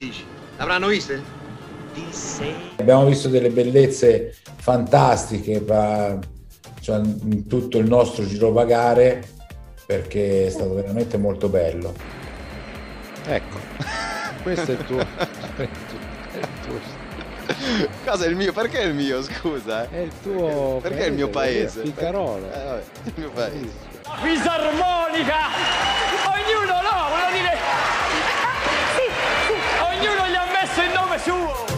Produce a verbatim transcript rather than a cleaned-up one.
L'avranno viste? Abbiamo visto delle bellezze fantastiche, cioè, in tutto il nostro girovagare, perché è stato veramente molto bello. Ecco, questo è il tuo. È il tuo. Cosa è il mio? Perché è il mio, scusa? È il tuo. Perché paese, è il mio paese? Picarolo. Eh, vabbè, il mio paese. La fisarmonica! Ognuno no, volevo dire. Ognuno gli ha messo il nome suo!